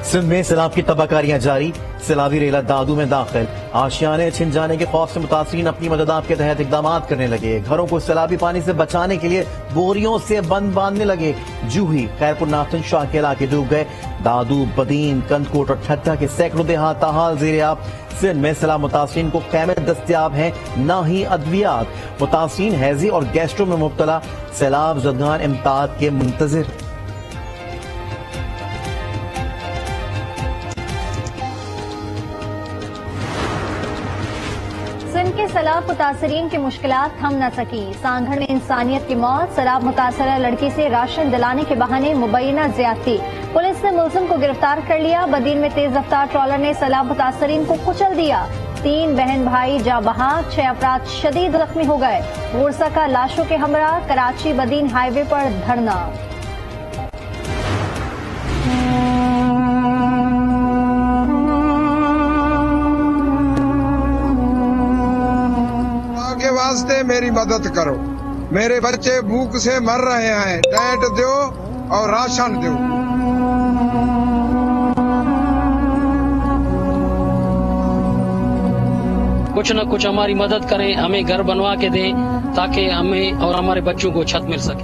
سندھ میں سیلاب کی تباہکاریاں جاری، سیلابی ریلا دادو میں داخل، آشیانے چھن جانے کے خوف سے متاثرین اپنی مدد آپ کے تحت اقدامات کرنے لگے، گھروں کو سیلابی پانی سے بچانے کے لیے بوریوں سے بند باندھنے لگے۔ جوہی، خیرپور نافتن شاہ کے علاقے ڈوب گئے، دادو، بدین، کندکوٹ اور ٹھٹھا کے سینکڑوں دیہات تاحال زیر آب۔ سندھ میں سیلاب متاثرین کو خیمے دستیاب ہیں، نہ ہی ادویات، متاثرین ہیزی اور گیسٹرو میں مبتلا، سیلاب زدگان امداد کے منتظر۔ سندھ کے سیلاب متاثرین کی مشکلات تھم نہ سکی، سانگھڑ میں انسانیت کی موت، سیلاب متاثرہ لڑکی سے راشن دلانے کے بہانے مبینہ زیادتی، پولیس نے ملزم کو گرفتار کر لیا۔ بدین میں تیز رفتار ٹرالر نے سیلاب متاثرین کو کچل دیا، 3 بہن بھائی جاں بحق، 6 افراد شدید زخمی ہو گئے۔ ورثہ کا لاشوں کے ہمراہ کراچی بدین ہائی وے پر دھرنا۔ کے واسطے میری مدد کرو، میرے بچے بھوک سے مر رہے ہیں، ٹینٹ دو اور راشن دو۔ کچھ نہ کچھ ہماری مدد کریں، ہمیں گھر بنوا کے دیں تاکہ ہمیں اور ہمارے بچوں کو چھت مل سکے۔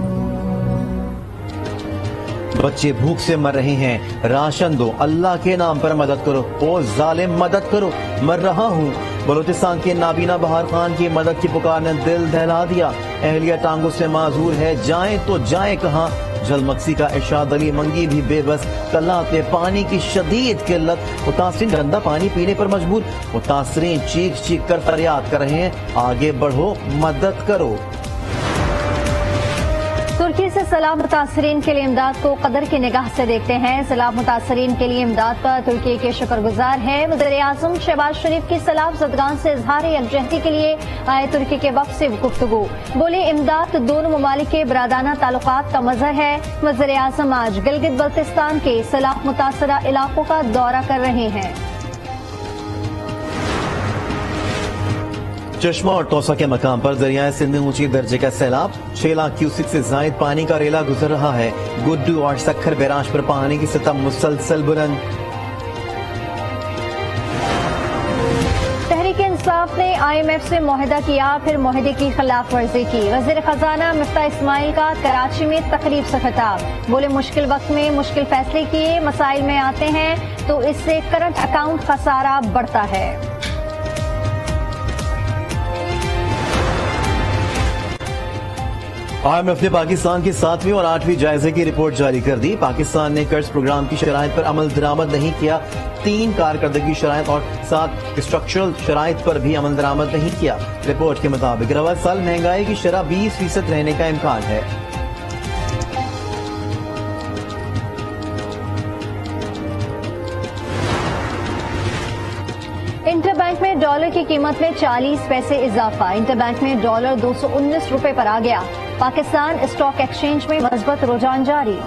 بچے بھوک سے مر رہے ہیں، راشن دو، اللہ کے نام پر مدد کرو، او ظالم مدد کرو، مر رہا ہوں۔ بلوچستان کے نابینا بہار خان کی مدد کی پکار نے دل دہلا دیا، اہلیہ ٹانگوں سے معذور ہے، جائیں تو جائیں کہاں۔ جلمکسی کا ارشاد علی منگی بھی بے بس، کلات میں پانی کی شدید قلت، متاثرین گندا پانی پینے پر مجبور، متاثرین چیخ چیخ کر فریاد کر رہے ہیں، آگے بڑھو، مدد کرو۔ ترکی سے سیلاب متاثرین کے لیے امداد کو قدر کی نگاہ سے دیکھتے ہیں، سیلاب متاثرین کے لیے امداد پر ترکی کے شکر گزار ہیں۔ وزیر اعظم شہباز شریف کی سیلاب زدگان سے اظہار یکجہتی کے لیے آئے ترکی کے وفد سے گفتگو، بولے امداد دونوں ممالک کے برادرانہ تعلقات کا مظہر ہے۔ وزیر اعظم آج گلگت بلتستان کے سیلاب متاثرہ علاقوں کا دورہ کر رہے ہیں۔ چشمہ اور توسا کے مقام پر دریائے سندھ میں اونچی درجے کا سیلاب، 6 لاکھ کیوسک سے زائد پانی کا ریلا گزر رہا ہے، گڈو اور سکھر بیراج پر پانی کی سطح مسلسل بلند۔ تحریک انصاف نے IMF سے معاہدہ کیا، پھر معاہدے کی خلاف ورزی کی، وزیر خزانہ مفتاح اسماعیل کا کراچی میں تقریب سے خطاب، بولے مشکل وقت میں مشکل فیصلے کیے، مسائل میں آتے ہیں تو اس سے کرنٹ اکاؤنٹ خسارہ بڑھتا ہے۔ IMF نے پاکستان کی 7ویں اور 8ویں جائزے کی رپورٹ جاری کر دی، پاکستان نے قرض پروگرام کی شرائط پر عمل درآمد نہیں کیا، 3 کارکردگی شرائط اور 7 اسٹرکچرل شرائط پر بھی عمل درآمد نہیں کیا۔ رپورٹ کے مطابق رواں سال مہنگائی کی شرح 20% رہنے کا امکان ہے۔ انٹر بینک میں ڈالر کی قیمت میں 40 پیسے اضافہ، انٹر بینک میں ڈالر 219 روپے پر آ گیا، پاکستان اسٹاک ایکسچینج میں مثبت رجحان جاری۔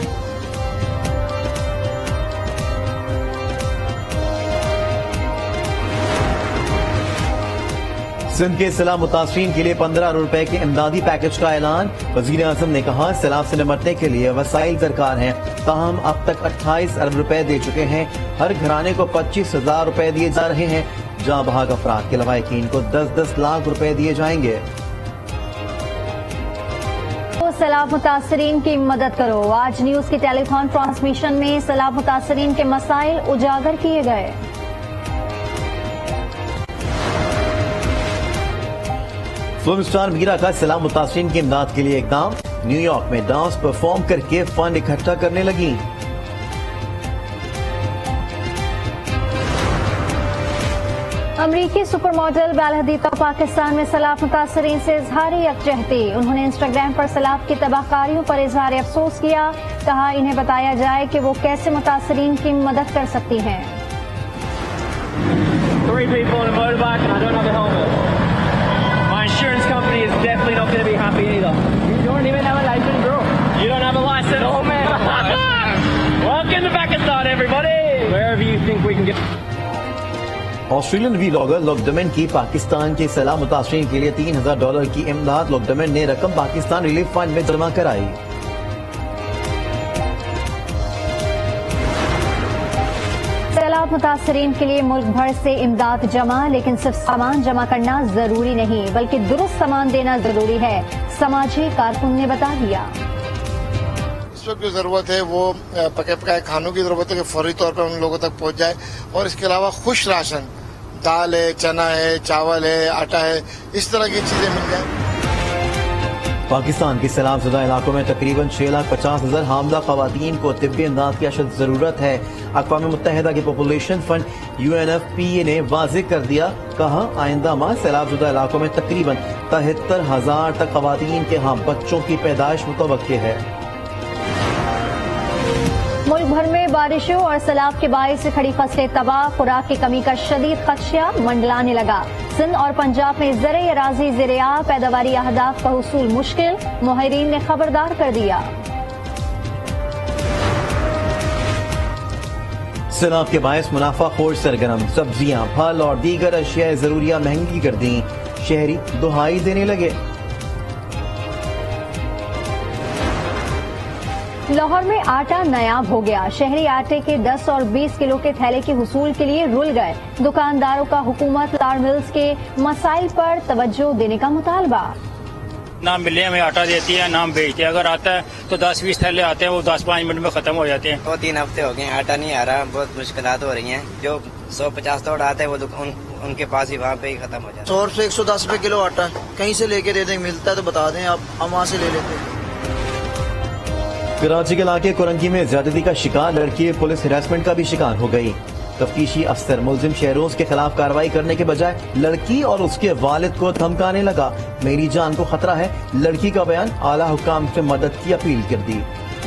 سندھ کے سیلاب متاثرین کے لیے 15 روپے کے امدادی پیکج کا اعلان، وزیر اعظم نے کہا سیلاب سے نمٹنے کے لیے وسائل درکار ہیں، تاہم اب تک 28 ارب روپے دے چکے ہیں، ہر گھرانے کو 25,000 روپے دیے جا رہے ہیں، جاں بحق افراد کے لواحقین کو 10-10 لاکھ روپے دیے جائیں گے۔ سیلاب متاثرین کی مدد کرو، آج نیوز کی ٹیلی تھون ٹرانسمیشن میں سیلاب متاثرین کے مسائل اجاگر کیے گئے۔ فلم سٹار میرا کا سیلاب متاثرین کی امداد کے لیے اقدام، نیو یارک میں ڈانس پرفارم کر کے فنڈ اکٹھا کرنے لگیں۔ امریکی سپر ماڈل بیلا حدید کا پاکستان میں سیلاب متاثرین سے اظہار یکجہتی، انہوں نے انسٹاگرام پر سیلاب کی تباہ کاریوں پر اظہار افسوس کیا، کہا انہیں بتایا جائے کہ وہ کیسے متاثرین کی مدد کر سکتی ہیں۔ 3 people on a motorbike and I don't have a helmet. My insurance company is definitely not going to be happy either. You don't even have a license, bro. You don't have a license? Oh man. Welcome to Pakistan, everybody. Wherever you think we can get. Australian vlogger lockdown کی پاکستان کے سیلاب متاثرین کے لیے $3,000 کی امداد، لوکڈمن نے رقم پاکستان ریلیف فنڈ میں جمع کرائی۔ سیلاب متاثرین کے لیے ملک بھر سے امداد جمع، لیکن صرف سامان جمع کرنا ضروری نہیں بلکہ درست سامان دینا ضروری ہے، سماجی کارکن نے بتا دیا۔ اس وقت جو ضرورت ہے وہ پکے پکائے کھانوں کی ضرورت ہے کہ فوری طور پر ان لوگوں تک پہنچ جائے، اور اس کے علاوہ خوش راشن، دال ہے، چنا ہے، چاول ہے، آٹا ہے، اس طرح کی چیزیں مل جائیں۔ پاکستان کے سیلاب زدہ علاقوں میں تقریباً 6,50,000 حاملہ خواتین کو طبی امداد کی اشد ضرورت ہے۔ اقوام متحدہ کے پاپولیشن فنڈ UNFPA نے واضح کر دیا، کہا آئندہ ماہ سیلاب زدہ علاقوں میں تقریباً 73,000 تک خواتین کے ہاں بچوں کی پیدائش متوقع ہے۔ ملک بھر میں بارشوں اور سیلاب کے باعث کھڑی فصلیں تباہ، خوراک کی کمی کا شدید خدشہ منڈلانے لگا۔ سندھ اور پنجاب میں زرعی اراضی زرعی پیداواری اہداف کا حصول مشکل، ماہرین نے خبردار کر دیا۔ سیلاب کے باعث منافع خور سرگرم، سبزیاں، پھل اور دیگر اشیاء ضروریہ مہنگی کر دیں، شہری دہائی دینے لگے۔ لاہور میں آٹا نایاب ہو گیا، شہری آٹے کے 10 اور 20 کلو کے تھیلے کے حصول کے لیے رل گئے۔ دکانداروں کا حکومت فلار ملز کے مسائل پر توجہ دینے کا مطالبہ۔ نہ ملے ہمیں آٹا دیتی ہے، نہ بیچتے، اگر آتا ہے تو 10-20 تھیلے آتے ہیں، وہ 10-5 منٹ میں ختم ہو جاتے ہیں۔ 2-3 ہفتے ہو گئے آٹا نہیں آ رہا، بہت مشکلات ہو رہی ہیں۔ جو 150 توڑ آتے ہیں وہ ان کے پاس ہی وہاں پہ ہی ختم ہو جاتا ہے۔ 100 سے 110 روپے کلو آٹا کہیں سے لے کے دے دیں، ملتا ہے تو بتا دیں، آپ ہم وہاں سے لے لیتے ہیں۔ کراچی کے علاقے کورنگی میں زیادتی کا شکار لڑکی پولیس ہراسمنٹ کا بھی شکار ہو گئی۔ تفتیشی افسر ملزم شہروز کے خلاف کارروائی کرنے کے بجائے لڑکی اور اس کے والد کو دھمکانے لگا۔ میری جان کو خطرہ ہے، لڑکی کا بیان، اعلیٰ حکام سے مدد کی اپیل کر دی۔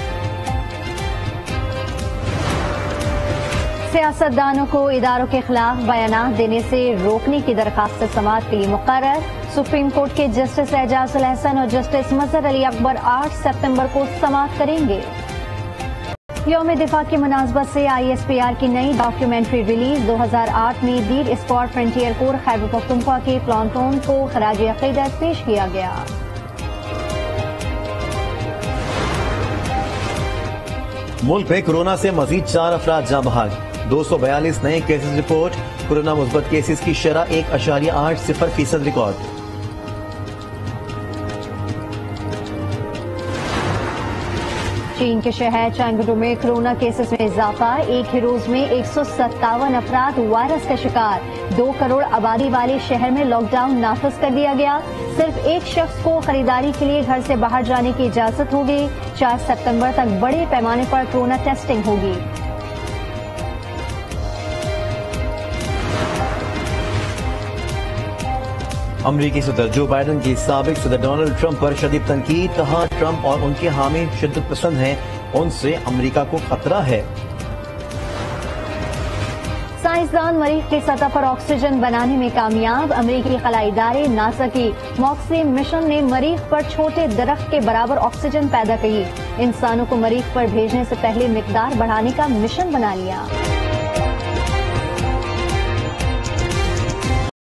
سیاستدانوں کو اداروں کے خلاف بیانات دینے سے روکنے کی درخواست سماعت کے لیے مقرر۔ سپریم کورٹ کے جسٹس اعجاز الحسن اور جسٹس مظہر علی اکبر 8 ستمبر کو سماعت کریں گے۔ یوم دفاع کی مناسبت سے ISPR کی نئی ڈاکیومنٹری ریلیز۔ 2008 میں دیر اسپاٹ فرنٹیئر کور خیبر پختونخوا کے پلانٹون کو خراج عقیدت پیش کیا گیا۔ ملک میں کورونا سے مزید 4 افراد جاں بحق، 242 نئے کیسز رپورٹ، کورونا مثبت کیسز کی شرح 1.80% ریکارڈ۔ چین کے شہر چانگڈو میں کورونا کیسز میں اضافہ، ایک ہی روز میں 157 افراد وائرس کا شکار۔ 2 کروڑ آبادی والے شہر میں لاک ڈاؤن نافذ کر دیا گیا۔ صرف ایک شخص کو خریداری کے لیے گھر سے باہر جانے کی اجازت ہوگی۔ 4 ستمبر تک بڑے پیمانے پر کورونا ٹیسٹنگ ہوگی۔ امریکی صدر جو بائیڈن کی سابق صدر ڈونلڈ ٹرمپ پر شدید تنقید، کہا ٹرمپ اور ان کے حامی شدت پسند ہیں، ان سے امریکہ کو خطرہ ہے۔ سائنسدان مریخ کی سطح پر آکسیجن بنانے میں کامیاب۔ امریکی خلائی ادارے ناسا کی موکسی مشن نے مریخ پر چھوٹے درخت کے برابر آکسیجن پیدا کی۔ انسانوں کو مریخ پر بھیجنے سے پہلے مقدار بڑھانے کا مشن بنا لیا۔